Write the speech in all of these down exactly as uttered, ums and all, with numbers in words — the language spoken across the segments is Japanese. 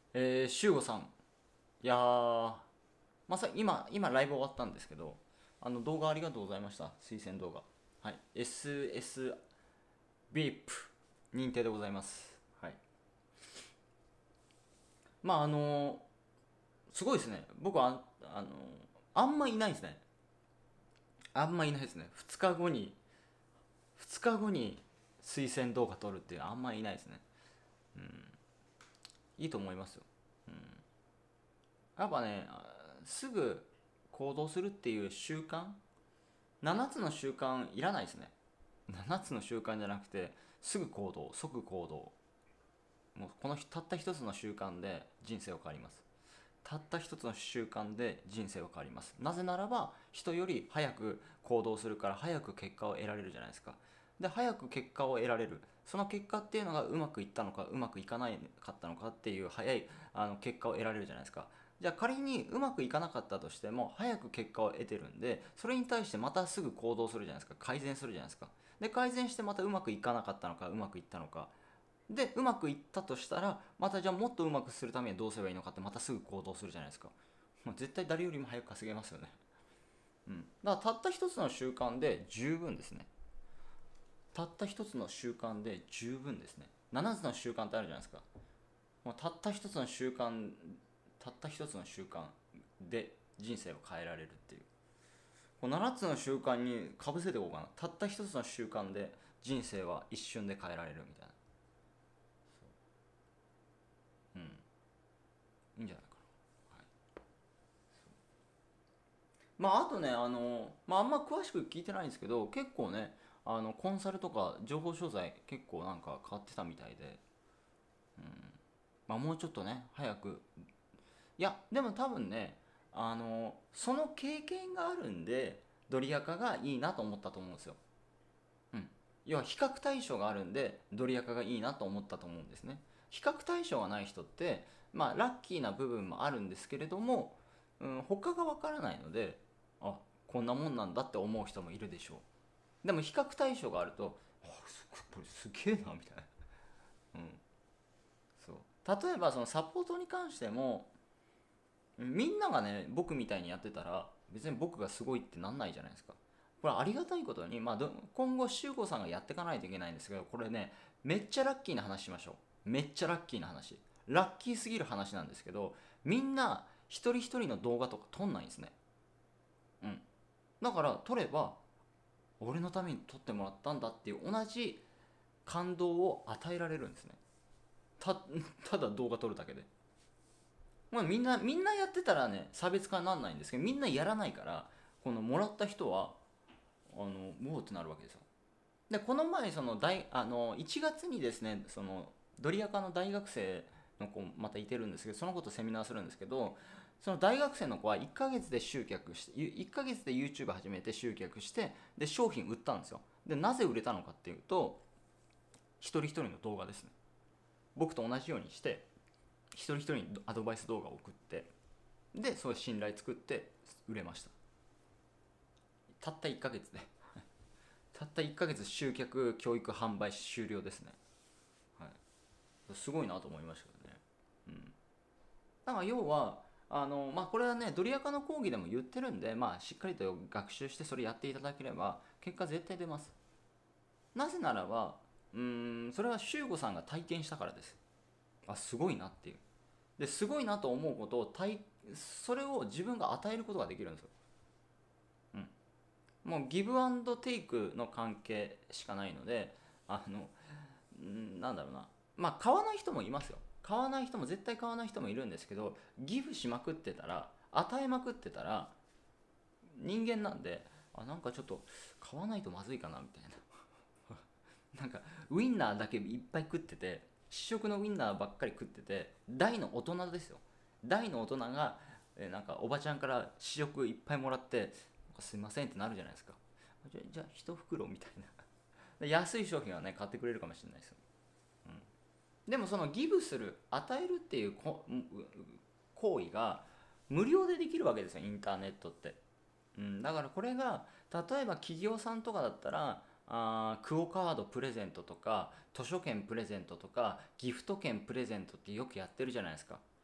えー、しゅうごさん、いやー、まさ今、今ライブ終わったんですけど、あの動画ありがとうございました。推薦動画。はい。エスエスビーアイピー 認定でございます。はい。まあ、あのーすごいですね。僕は、あのーあんまいないですね。あんまいないですね。ふつかごに、ふつかごに推薦動画撮るっていうのはあんまいないですね。いいと思いますよ。やっぱね、すぐ行動するっていう習慣、ななつの習慣いらないですね。ななつの習慣じゃなくて、すぐ行動、即行動。もうこのたった一つの習慣で人生は変わります。たった一つの習慣で人生は変わります。なぜならば、人より早く行動するから早く結果を得られるじゃないですか。で、早く結果を得られる。その結果っていうのがうまくいったのかうまくいかないかったのかっていう早いあの結果を得られるじゃないですか。じゃあ仮にうまくいかなかったとしても早く結果を得てるんで、それに対してまたすぐ行動するじゃないですか。改善するじゃないですか。で、改善してまたうまくいかなかったのかうまくいったのか、でうまくいったとしたら、またじゃあもっとうまくするためにどうすればいいのかってまたすぐ行動するじゃないですか。もう絶対誰よりも早く稼げますよね。うん、だからたった一つの習慣で十分ですね。たった一つの習慣で十分ですね。ななつの習慣ってあるじゃないですか。もうたった一つの習慣たった一つの習慣で人生を変えられるっていう、こうななつの習慣にかぶせていこうかな。たった一つの習慣で人生は一瞬で変えられるみたいな。うん、いいんじゃないかな。はい。まあ、あとね、あの、まあ、あんま詳しく聞いてないんですけど、結構ね、あの、コンサルとか情報商材結構なんか変わってたみたいで、まあ、もうちょっとね、早く。いや、でも多分ね、あの、その経験があるんで、ドリアカがいいなと思ったと思うんですよ。うん。要は比較対象があるんで、ドリアカがいいなと思ったと思うんですね。比較対象がない人って、まあ、ラッキーな部分もあるんですけれども、うん、他がわからないので、あ、こんなもんなんだって思う人もいるでしょう。でも比較対象があると、あ、これすげえなみたいな。うん、そう例えばそのサポートに関しても、みんながね僕みたいにやってたら別に僕がすごいってなんないじゃないですか。これありがたいことに、まあ、今後修吾さんがやっていかないといけないんですけど、これねめっちゃラッキーな話しましょう。めっちゃラッキーな話、ラッキーすぎる話なんですけど、みんな一人一人の動画とか撮んないんですね。うん。だから撮れば俺のために撮ってもらったんだっていう同じ感動を与えられるんですね。たただ動画撮るだけで。まあ、みんなみんなやってたらね差別化にならないんですけど、みんなやらないから、このもらった人はあのうおーってなるわけですよ。でこの前その大あのいちがつにですね、そのドリアカの大学生の子またいてるんですけど、その子とセミナーするんですけど、その大学生の子はいっかげつで集客して、いっかげつで YouTube 始めて集客して、で商品売ったんですよ。でなぜ売れたのかっていうと、一人一人の動画ですね。僕と同じようにして一人一人にアドバイス動画を送って、でそういう信頼作って売れました。たったいっかげつでたったいっかげつ集客教育販売終了ですね。はい、すごいなと思いましたけどね。うん、だから要はあの、まあ、これはねドリアカの講義でも言ってるんで、まあ、しっかりと学習してそれやっていただければ結果絶対出ます。なぜならば、うーんそれは修吾さんが体験したからです。あ、すごいなっていう。ですごいなと思うことを体それを自分が与えることができるんですよ。うん、もうギブアンドテイクの関係しかないので、あのなんだろうな、まあ買わない人もいますよ。買わない人も絶対買わない人もいるんですけど、ギブしまくってたら、与えまくってたら、人間なんで、あ、なんかちょっと買わないとまずいかなみたいな。なんかウインナーだけいっぱい食ってて、試食のウインナーばっかり食ってて、大の大人ですよ。大の大人がえなんかおばちゃんから試食いっぱいもらって、なんかすいませんってなるじゃないですか。じゃじゃあ一袋みたいな。安い商品はね買ってくれるかもしれないですよ。でもそのギブする、与えるっていう行為が無料でできるわけですよ、インターネットって。うん、だからこれが例えば企業さんとかだったら、あークオカードプレゼントとか図書券プレゼントとかギフト券プレゼントってよくやってるじゃないですか。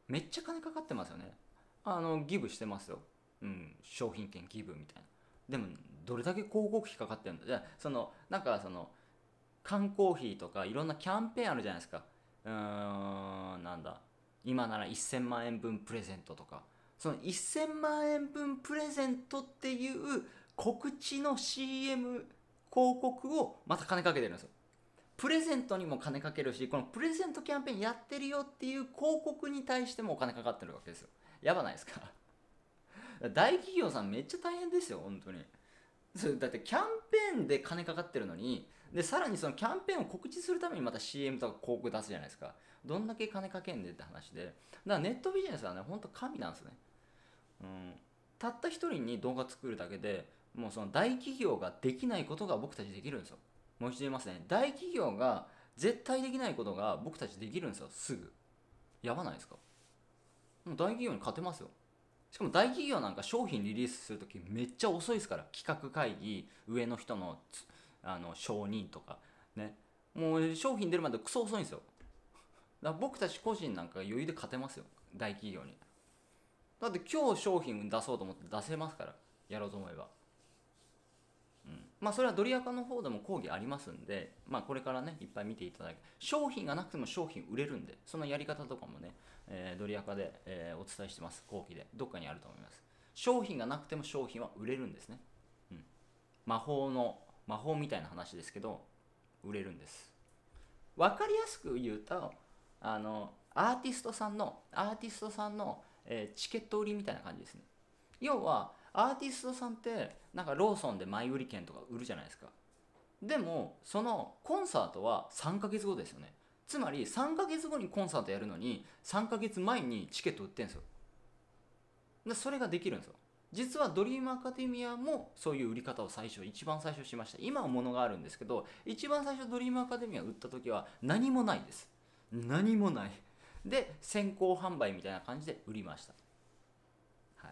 めっちゃ金かかってますよね。あのギブしてますよ、うん、商品券ギブみたいな。でもどれだけ広告費かかってるんだ。じゃあそのなんかその缶コーヒーとかいろんなキャンペーンあるじゃないですか。うーん、なんだ、今ならせんまん円分プレゼントとか、そのせんまん円分プレゼントっていう告知の シーエム 広告をまた金かけてるんですよ。プレゼントにも金かけるし、このプレゼントキャンペーンやってるよっていう広告に対してもお金かかってるわけですよ。やばないですか？大企業さんめっちゃ大変ですよ本当に。それだってキャンペーンで金かかってるのに、でさらにそのキャンペーンを告知するためにまた シーエム とか広告出すじゃないですか。どんだけ金かけんでって話で、だからネットビジネスはね本当神なんですね。うん、たった一人に動画作るだけでもうその大企業ができないことが僕たちできるんですよ。もう一度言いますね、大企業が絶対できないことが僕たちできるんですよ、すぐ。やばないですか？もう大企業に勝てますよ。しかも大企業なんか商品リリースするときめっちゃ遅いですから。企画会議、上の人のあの承認とかね、もう商品出るまでクソ遅いんですよ。だから僕たち個人なんか余裕で勝てますよ、大企業に。だって今日商品出そうと思って出せますから、やろうと思えば。うん、まあそれはドリアカの方でも講義ありますんで、まあこれからねいっぱい見ていただいて、商品がなくても商品売れるんで、そのやり方とかもね、えードリアカで、えーお伝えしてます。講義でどっかにあると思います。商品がなくても商品は売れるんですね。うん、魔法の魔法みたいな話ですけど、売れるんです。分かりやすく言うと、あのアーティストさんのアーティストさんの、えーチケット売りみたいな感じですね。要はアーティストさんってなんかローソンで前売り券とか売るじゃないですか。でもそのコンサートはさんかげつごですよね。つまりさんかげつごにコンサートやるのにさんかげつまえにチケット売ってんですよ。でそれができるんですよ。実はドリームアカデミアもそういう売り方を最初一番最初しました。今はものがあるんですけど、一番最初ドリームアカデミア売った時は何もないです。何もないで先行販売みたいな感じで売りました。はい、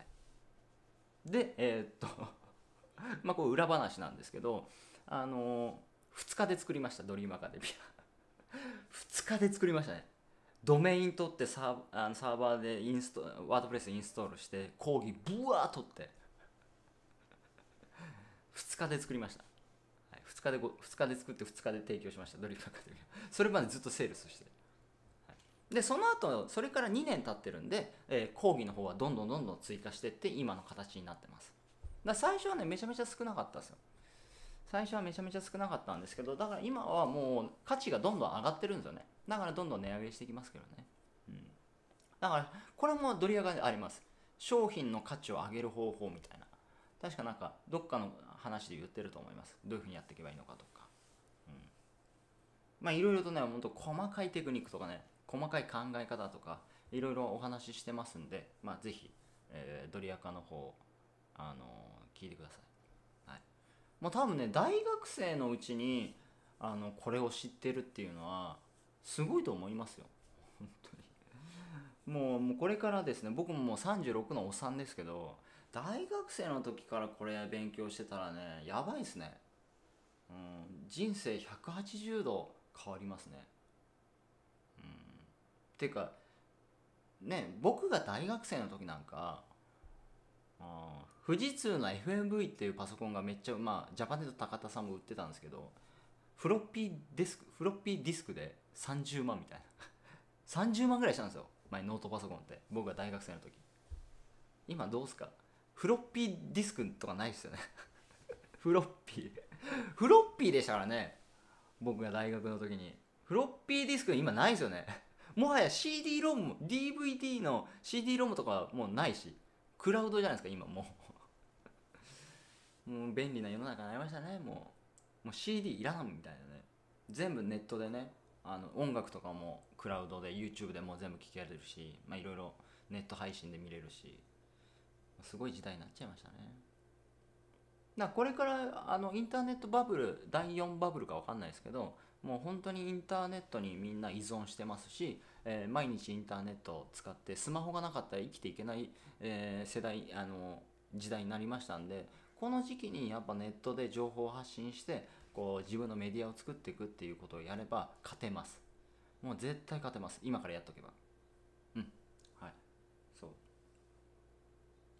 でえーっとまあこれ裏話なんですけど、あのー、ふつかで作りました、ドリームアカデミア。ふつかで作りましたね。ドメイン取ってサーあのサーバーでインストワードプレスインストールして講義ブワー取ってふつかで作りました。はい、ふつかでごふつかで作ってふつかで提供しました、ドリームアカデミア。それまでずっとセールスして、はい、でその後それからにねん経ってるんで、えー講義の方はどんどんどんどん追加していって今の形になってます。だから最初はねめちゃめちゃ少なかったですよ。最初はめちゃめちゃ少なかったんですけど、だから今はもう価値がどんどん上がってるんですよね。だからどんどん値上げしていきますけどね。うん、だからこれもドリアがあります。商品の価値を上げる方法みたいな。確かなんかどっかの話で言ってると思います。どういうふうにやっていけばいいのかとか。うん、まあいろいろとね、本当細かいテクニックとかね、細かい考え方とか、いろいろお話ししてますんで、まあぜひ、えードリアカの方、あのー聞いてください。はい。もう多分ね、大学生のうちに、あの、これを知ってるっていうのは、すごいと思いますよ。本当に。もうもうこれからですね、僕ももうさんじゅうろくのおっさんですけど、大学生の時からこれ勉強してたらね、やばいですね。うん、人生ひゃくはちじゅうど変わりますね。うん、ていうかね、僕が大学生の時なんか、あー富士通の エフエムブイ っていうパソコンがめっちゃ、まあジャパネット高田さんも売ってたんですけど、フロッピーディスクフロッピーディスクでさんじゅうまんみたいな。さんじゅうまんぐらいしたんですよ、前ノートパソコンって。僕が大学生の時。今どうすか？フロッピーディスクとかないですよね。フロッピーフロッピーでしたからね、僕が大学の時に。フロッピーディスク今ないですよね。もはや シーディー ロムも ディーブイディー の シーディー ロムとかもうないし、クラウドじゃないですか今もう。もう便利な世の中になりましたね。もうもう シーディー いらないみたいなね。全部ネットでね、あの音楽とかもクラウドで YouTube でもう全部聴けられるし、まあいろいろネット配信で見れるし、すごい時代になっちゃいましたね。だからこれからあのインターネットバブルだいよんバブルか分かんないですけど、もう本当にインターネットにみんな依存してますし、えー毎日インターネットを使ってスマホがなかったら生きていけない、えー世代あの時代になりましたんで、この時期にやっぱネットで情報を発信してこう自分のメディアを作っていくっていうことをやれば勝てます。もう絶対勝てます、今からやっとけば。うん、はい。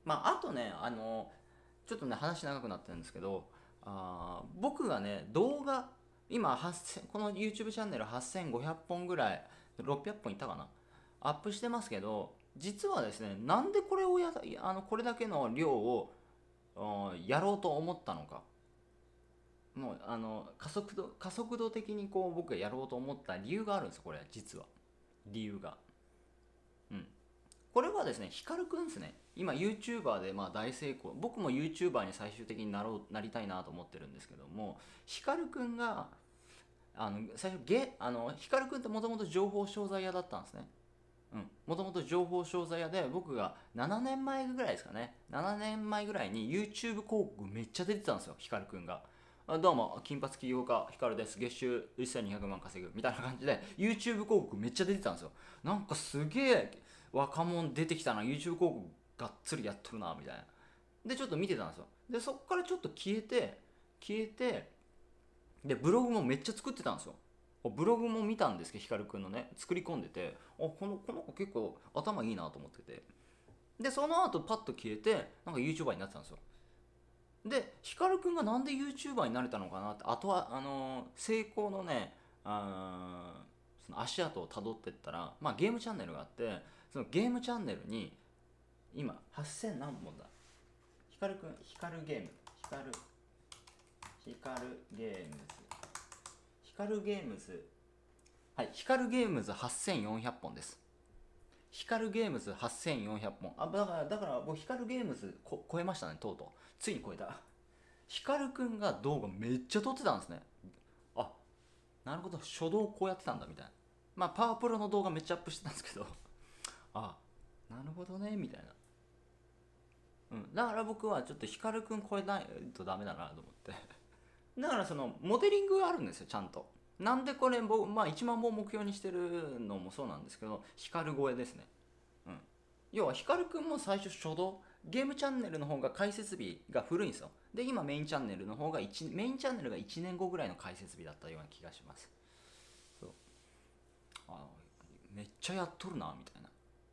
まああとね、あのちょっとね話長くなってるんですけど、あー僕がね動画今はっせんこの YouTube チャンネルはっせんごひゃっぽんぐらい、ろっぴゃっぽんいったかな、アップしてますけど、実はですね、なんでこれをやあのこれだけの量をうんやろうと思ったのか、もうあの加速度加速度的にこう僕がやろうと思った理由があるんですよ。これ実は理由が、うん、これはですね、ヒカルくんですね。今 YouTuber でまあ大成功、僕も YouTuber に最終的になろうなりたいなと思ってるんですけども、ヒカルくんがあの最初ゲあのヒカルくんってもともと情報商材屋だったんですね。もともと情報商材屋で、僕がななねんまえぐらいですかね、ななねんまえぐらいに YouTube 広告めっちゃ出てたんですよ、ヒカルくんが。あどうも金髪起業家ヒカルです、月収せんにひゃくまん稼ぐみたいな感じで YouTube 広告めっちゃ出てたんですよ。なんかすげえ若者出てきたな、 YouTube 広告がっつりやっとるなみたいな。でちょっと見てたんですよ。でそっからちょっと消えて消えてでブログもめっちゃ作ってたんですよ。ブログも見たんですけど、ヒカルくんのね作り込んでて、あこのこの子結構頭いいなと思ってて、でその後パッと消えてなんか YouTuber になってたんですよ。でヒカルくんがなんで YouTuber になれたのかなって、あとはあのー成功のねあーその足跡をたどってったら、まあ、ゲームチャンネルがあって、そのゲームチャンネルに今はっせん何本だ、ヒカルくんヒカルゲームヒカルヒカルゲームズヒカルゲームズはい、ヒカルゲームズはっせんよんひゃっぽんです。ヒカルゲームズはっせんよんひゃっぽん。あ、だから、だから僕ヒカルゲームズこ超えましたね、とうとう。ついに超えた。ヒカルくんが動画めっちゃ撮ってたんですね。あ、なるほど、初動こうやってたんだみたいな。まあ、パワープロの動画めっちゃアップしてたんですけど、あ、なるほどね、みたいな。うん、だから僕はちょっとヒカルくん超えないとダメだなと思って。だからそのモデリングがあるんですよ、ちゃんと。なんでこれ僕、まあ、いちまんぼん目標にしてるのもそうなんですけど、ヒカル超えですね。うん、要はヒカルくんも最初初動、ゲームチャンネルの方が開設日が古いんですよ。で今メインチャンネルの方が1メインチャンネルがいちねんごぐらいの開設日だったような気がします。そう、あ、めっちゃやっとるなみたいな。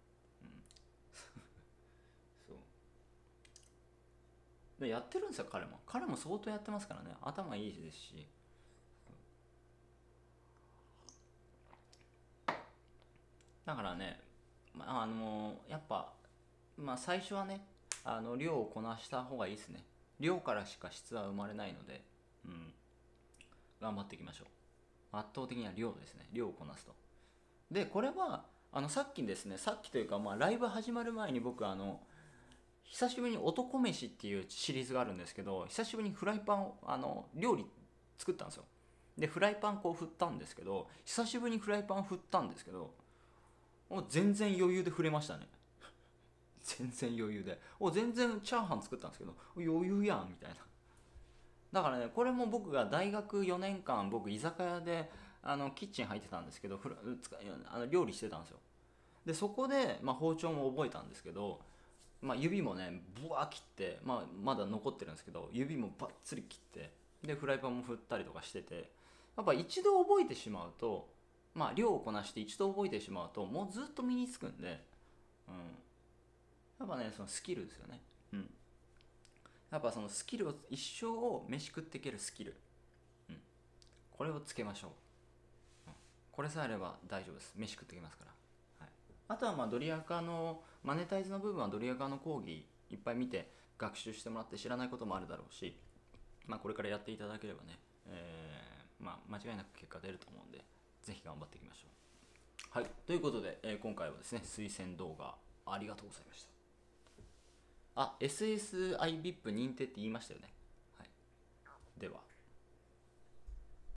そうでやってるんですよ、彼も彼も相当やってますからね、頭いいですし。だからね、まあ、あのやっぱ、まあ、最初はね、あの量をこなした方がいいですね。量からしか質は生まれないので、うん、頑張っていきましょう。圧倒的には量ですね、量をこなすと。でこれはあのさっきですね、さっきというか、まあ、ライブ始まる前に僕あの久しぶりに男飯っていうシリーズがあるんですけど、久しぶりにフライパンをあの料理作ったんですよ。でフライパンこう振ったんですけど、久しぶりにフライパン振ったんですけど、もう全然余裕で振れましたね。全然余裕で、お全然チャーハン作ったんですけど余裕やんみたいな。だからね、これも僕が大学よねんかん僕居酒屋であのキッチン入ってたんですけど、フラつかあの料理してたんですよ。でそこで、まあ、包丁も覚えたんですけど、まあ、指もねブワー切って、まあ、まだ残ってるんですけど指もバッツリ切って、でフライパンも振ったりとかしてて、やっぱ一度覚えてしまうと、まあ量をこなして一度覚えてしまうともうずっと身につくんで、うん、やっぱねそのスキルですよね。うん、やっぱそのスキルを一生を飯食っていけるスキル、うん、これをつけましょう。これさえあれば大丈夫です、飯食ってきますから。はい、あとはまあドリアカのマネタイズの部分はドリアカの講義いっぱい見て学習してもらって、知らないこともあるだろうし、まあ、これからやっていただければね、えーまあ、間違いなく結果出ると思うんで、ぜひ頑張っていきましょう。はい、ということで、えー今回はですね推薦動画ありがとうございました。あ エスエスアイブイアイピー 認定って言いましたよね。はい、では。